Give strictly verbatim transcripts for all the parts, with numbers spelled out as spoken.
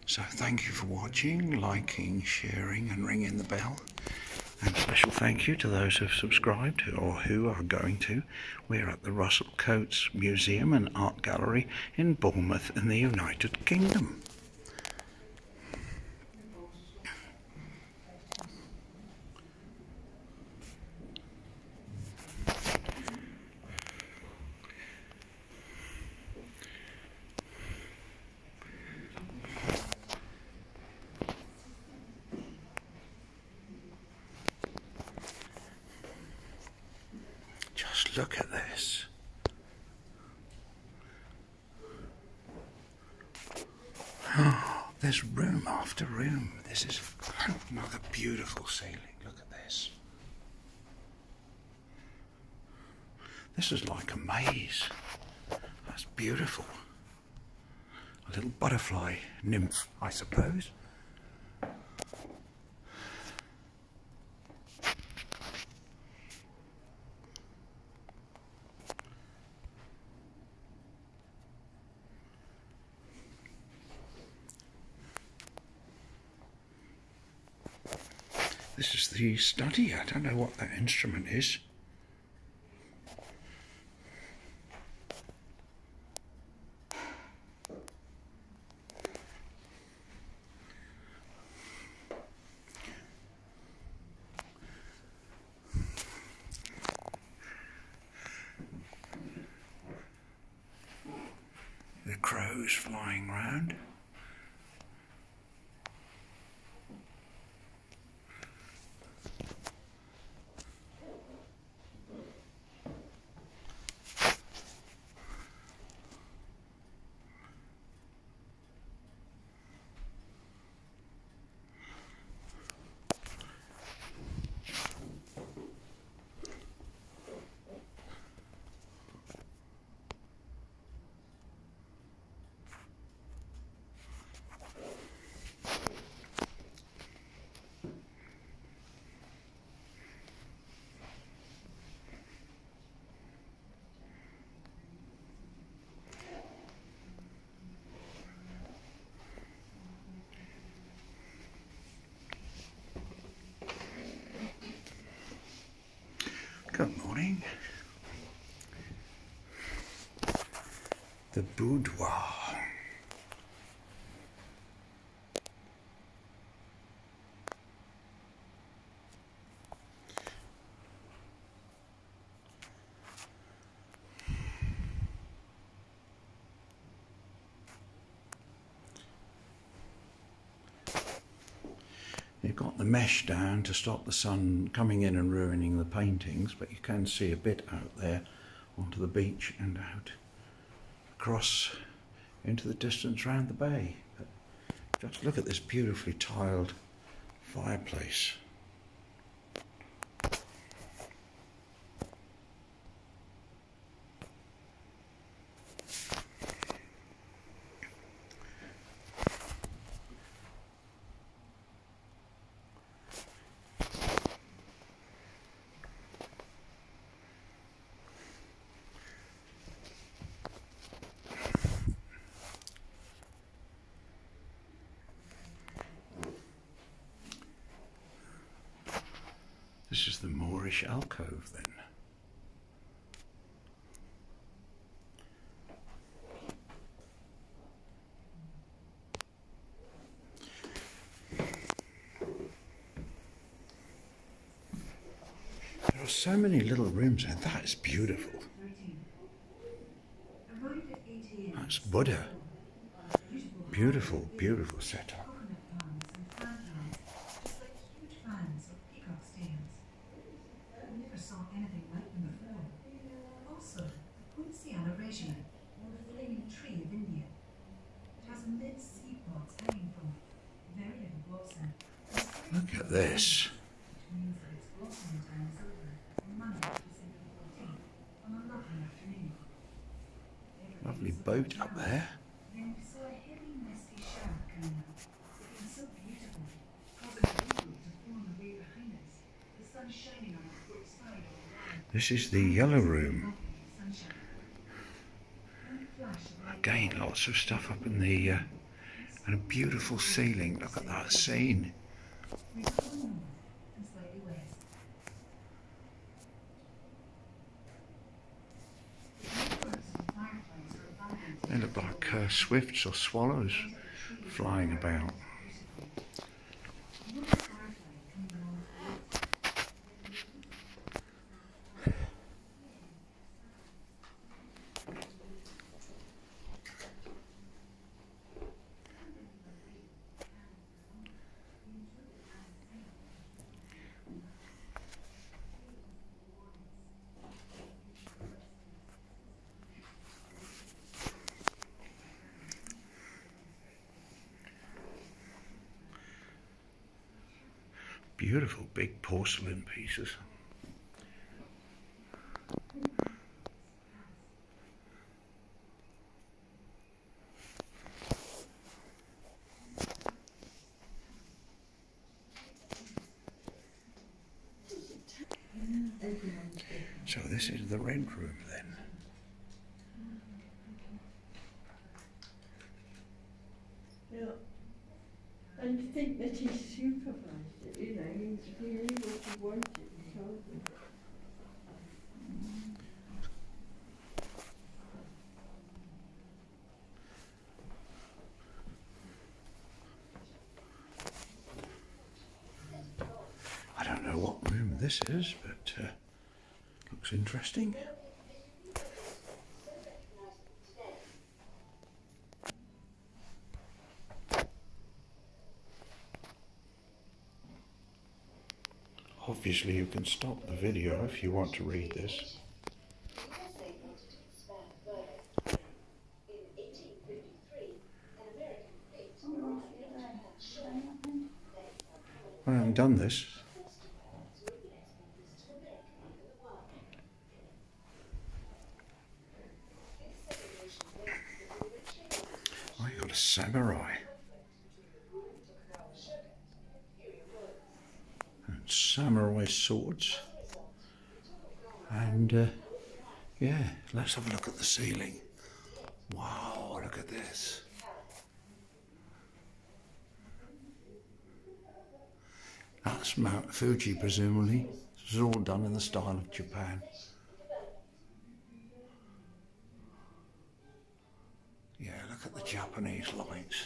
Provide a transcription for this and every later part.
So thank you for watching, liking, sharing and ringing the bell. And a special thank you to those who have subscribed or who are going to. We're at the Russel Cotes Museum and Art Gallery in Bournemouth in the United Kingdom. Just look at this. Oh, there's room after room. This is another beautiful ceiling. Look at this. This is like a maze. That's beautiful. A little butterfly nymph, I suppose. This is the study. I don't know what that instrument is. The crows flying round. Good morning. The boudoir. You've got the mesh down to stop the sun coming in and ruining the paintings, but you can see a bit out there onto the beach and out across into the distance round the bay. But just look at this beautifully tiled fireplace. This is the Moorish alcove then. There are so many little rooms and that is beautiful. That's Buddha. Beautiful, beautiful setup. Anything like them before. Also, the Cotes regiment, or the flaming tree of India. It has immense sea pods hanging from it, very little blossom. Look at this. Which means that its blossoming time is over on Monday, December fourteenth, on a lovely afternoon. Lovely boat up there. Then we saw a heavy, misty shower coming up. It was so beautiful, causing a ripple to form away behind us, the sun shining on our foot side. This is the yellow room. Again, lots of stuff up in the uh, And a beautiful ceiling. Look at that scene. We go north and slightly west. The birds and fireflies are abundant. They look like uh, swifts or swallows flying about. Look at the firefly coming along the road. Beautiful big porcelain pieces. So this is the Red Room then. Yeah. And you think that he supervised it, you know, he's really what he wanted, he told them. I don't know what room this is, but uh, looks interesting. Obviously you can stop the video if you want to read this. I haven't done this. Oh, you got a samurai. And samurai swords. And uh, yeah, let's have a look at the ceiling. Wow, look at this. That's Mount Fuji, presumably. This is all done in the style of Japan. Yeah, look at the Japanese lights.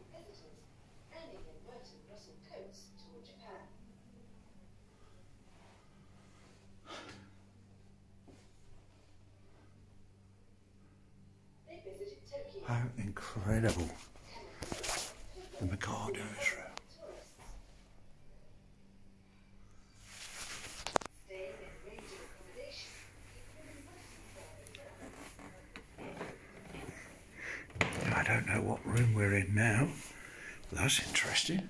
How incredible. The Mikado's room. I don't know what room we're in now, but that's interesting.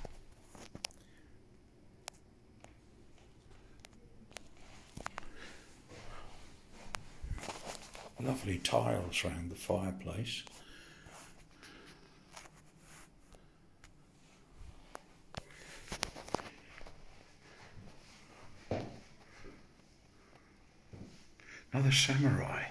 Lovely tiles around the fireplace. Another samurai.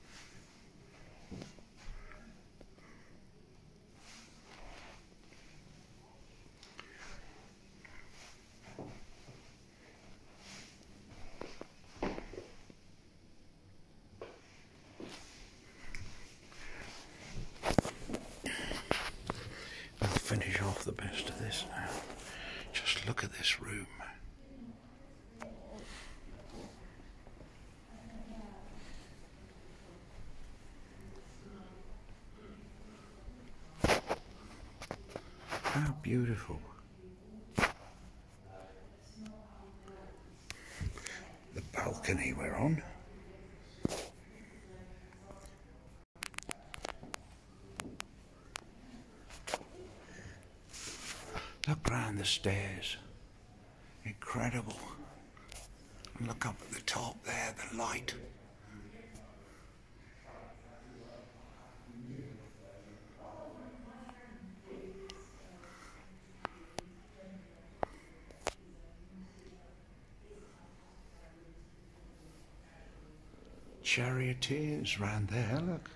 I'll finish off the best of this now. Just look at this room. How beautiful. The balcony we're on. Look round the stairs. Incredible. And look up at the top there, the light. Charioteers round there, look.